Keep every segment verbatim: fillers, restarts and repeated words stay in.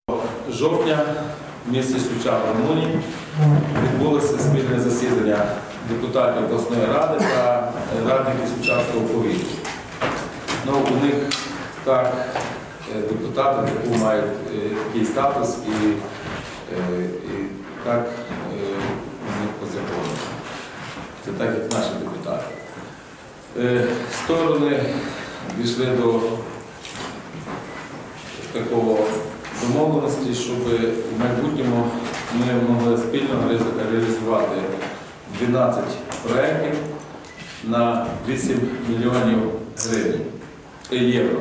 жовтня в місті Суча в Румунії відбулося спільне засідання депутатів обласної ради та радників Сучавського повіту. Ну, у них так депутати мають такий статус і, і так у них по закону. Це так, як наші депутати. Сторони дійшли до такого домовленості, щоб в майбутньому ми могли спільно реалізувати дванадцять проєктів на вісім мільйонів гривень, євро.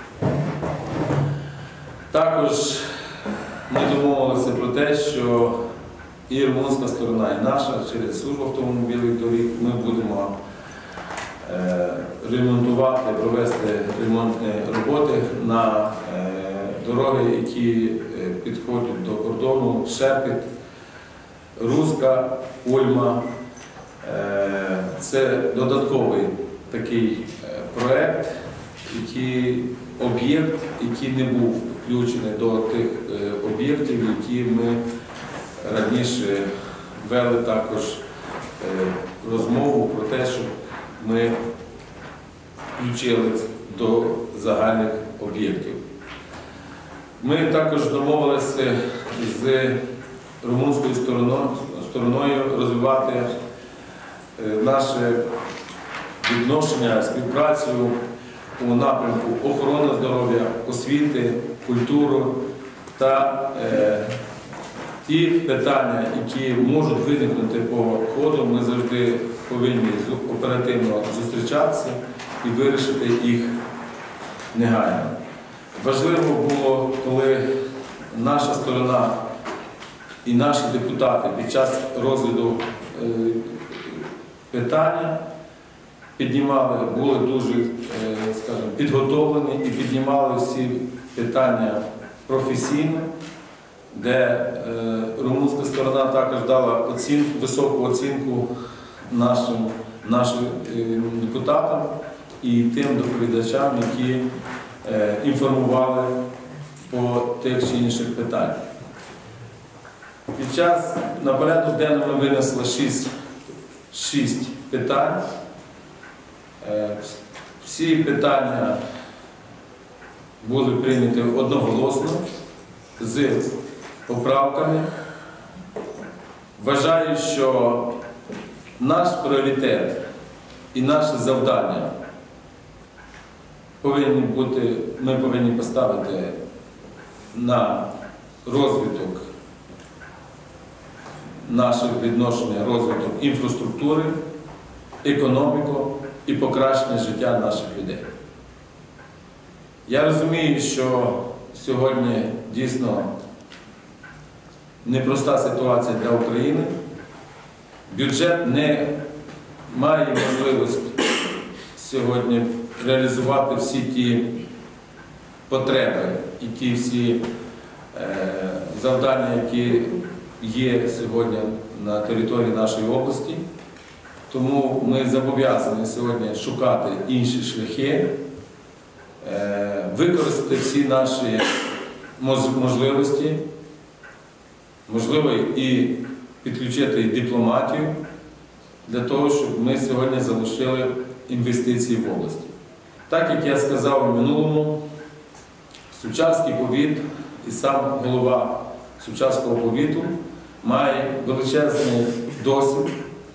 Також ми домовилися про те, що і румунська сторона, і наша через службу автомобільних доріг ми будемо ремонтувати, провести ремонтні роботи на дороги, які підходять до кордону Шепіт, Руська, Ульма. Це додатковий такий проєкт, який об'єкт, який не був включений до тих об'єктів, які ми раніше вели також розмову про те, щоб ми включили до загальних об'єктів. Ми також домовилися з румунською стороною розвивати наше відношення, співпрацю у напрямку охорони здоров'я, освіти, культури та е, ті питання, які можуть виникнути по ходу, ми завжди повинні оперативно зустрічатися і вирішити їх негайно. Важливо було, коли наша сторона і наші депутати під час розгляду е, питання піднімали, були дуже е, скажімо, підготовлені і піднімали всі питання професійно, де е, румунська сторона також дала оцінку, високу оцінку нашим, нашим е, депутатам і тим доповідачам, які е, інформували по тих чи інших питаннях. Під час на порядок денний ми винесли шість, шість питань. Е, всі питання були прийняті одноголосно з поправками. Вважаю, що наш пріоритет і наше завдання повинні бути, ми повинні поставити на розвиток наших відношень, розвиток інфраструктури, економіку і покращення життя наших людей. Я розумію, що сьогодні дійсно непроста ситуація для України. Бюджет не має можливості сьогодні реалізувати всі ті потреби і ті всі е, завдання, які є сьогодні на території нашої області. Тому ми зобов'язані сьогодні шукати інші шляхи, е, використати всі наші можливості, можливо і підключити дипломатію для того, щоб ми сьогодні залучили інвестиції в області. Так, як я сказав у минулому, Сучавський повіт і сам голова Сучавського повіту має величезний досвід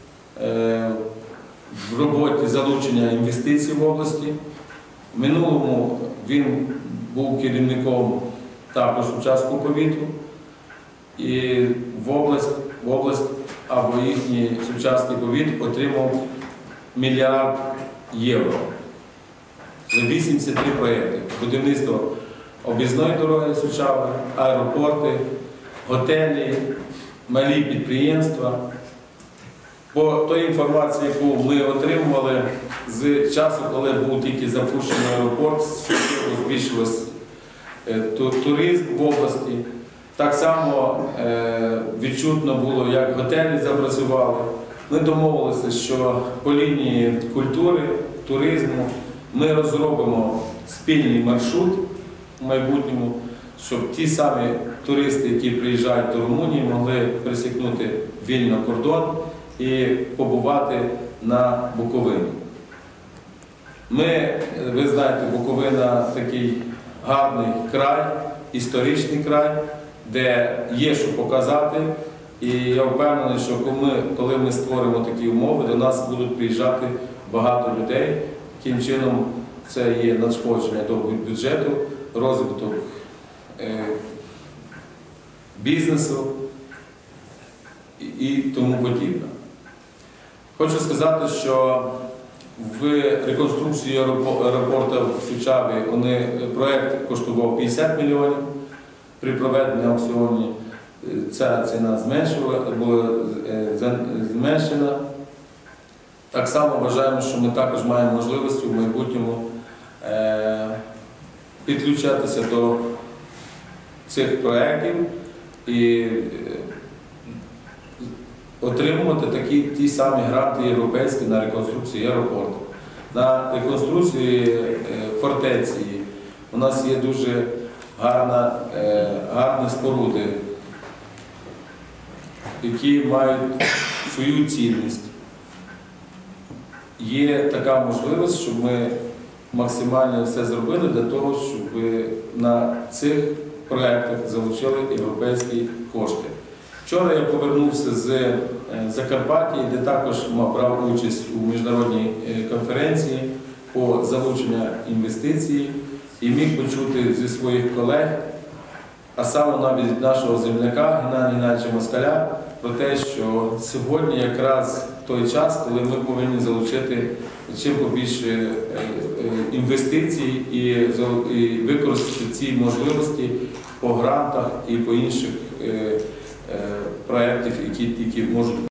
в роботі залучення інвестицій в області. В минулому він був керівником також Сучавського повіту, і в область, в область або їхній Сучавський повіт отримав мільярд євро за вісімдесят три проєкти. Будівництво об'їзної дороги Сучави, аеропорти, готелі, малі підприємства. По той інформації, яку ми отримували з часу, коли був тільки запущений аеропорт, збільшився туризм в області. Так само відчутно було, як готелі запрацювали. Ми домовилися, що по лінії культури, туризму ми розробимо спільний маршрут в майбутньому, щоб ті самі туристи, які приїжджають до Румунії, могли пересікнути вільно кордон і побувати на Буковині. Ми, ви знаєте, Буковина такий гарний край, історичний край, де є що показати. І я впевнений, що коли ми створимо такі умови, до нас будуть приїжджати багато людей. Таким чином це є надходження до бюджету, розвиток е, бізнесу і, і тому подібне. Хочу сказати, що в реконструкції аеропорту в Сучаві вони, проєкт коштував п'ятдесят мільйонів. При проведенні аукціону ця ціна була зменшена. Так само вважаємо, що ми також маємо можливість в майбутньому підключатися до цих проєктів і отримувати такі ті самі гранти європейські на реконструкцію аеропорту. На реконструкції фортеці у нас є дуже гарна, гарні споруди, які мають свою цінність. Є така можливість, щоб ми максимально все зробили для того, щоб на цих проєктах залучили європейські кошти. Вчора я повернувся з Закарпаття, де також брав участь у міжнародній конференції по залученню інвестицій і міг почути зі своїх колег, а саме навіть від нашого земляка Геннадія Геннадійовича Москаля, про те, що сьогодні якраз той час, коли ми повинні залучити чим побільше інвестицій і використати ці можливості по грантах і по інших проєктів, які, які можуть